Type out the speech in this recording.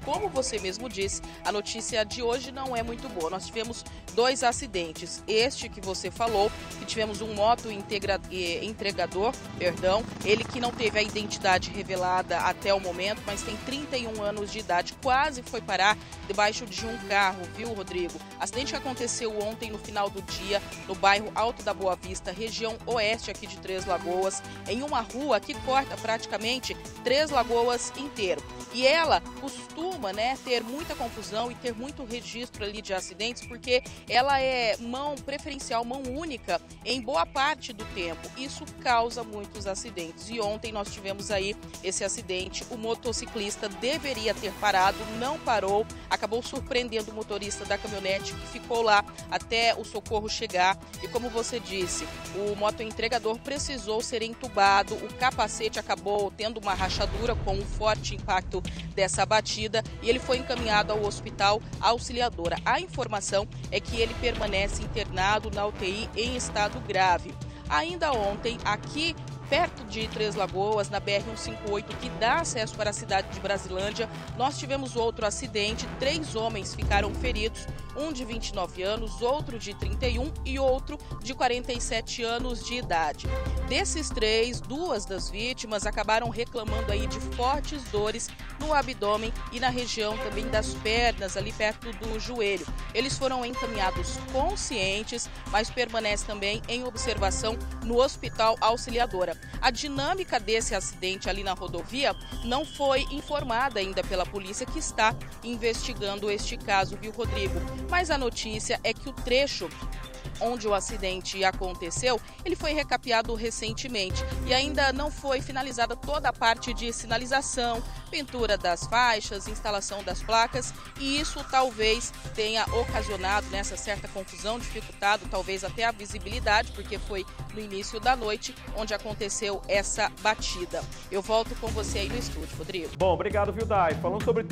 como você mesmo disse, a notícia de hoje não é muito boa. Nós tivemos 2 acidentes. Este que você falou, que tivemos um entregador, ele que não teve a identidade revelada até o momento, mas tem 31 anos de idade, quase foi parar debaixo de um carro, viu, Rodrigo? Acidente que aconteceu ontem no final do dia, no bairro Alto da Boa Vista, região oeste aqui de Três Lagoas, em uma rua que corta praticamente Três Lagoas inteiro. E ela costuma, ter muita confusão e ter muito registro ali de acidentes, porque ela é mão preferencial, mão única em boa parte do tempo. Isso causa muitos acidentes. E ontem nós tivemos aí esse acidente. O motociclista deveria ter parado, não parou, acabou surpreendendo o motorista da caminhonete que ficou lá até o socorro chegar. E como você disse, o motoentregador precisou ser entubado, o capacete acabou tendo uma rachadura com um forte impacto dessa batida e ele foi encaminhado ao Hospital Auxiliadora. A informação é que ele permanece internado na UTI em estado grave. Ainda ontem, aqui perto de Três Lagoas, na BR-158, que dá acesso para a cidade de Brasilândia, nós tivemos outro acidente. 3 homens ficaram feridos, um de 29 anos, outro de 31 e outro de 47 anos de idade. Desses 3, 2 das vítimas acabaram reclamando aí de fortes dores no abdômen e na região também das pernas, ali perto do joelho. Eles foram encaminhados conscientes, mas permanecem também em observação no Hospital Auxiliadora. A dinâmica desse acidente ali na rodovia não foi informada ainda pela polícia, que está investigando este caso, viu, Rodrigo? Mas a notícia é que o trecho onde o acidente aconteceu, ele foi recapeado recentemente e ainda não foi finalizada toda a parte de sinalização, pintura das faixas, instalação das placas, e isso talvez tenha ocasionado nessa certa confusão, dificultado talvez até a visibilidade, porque foi no início da noite onde aconteceu essa batida. Eu volto com você aí no estúdio, Rodrigo. Bom, obrigado, viu, Dai? Falando sobre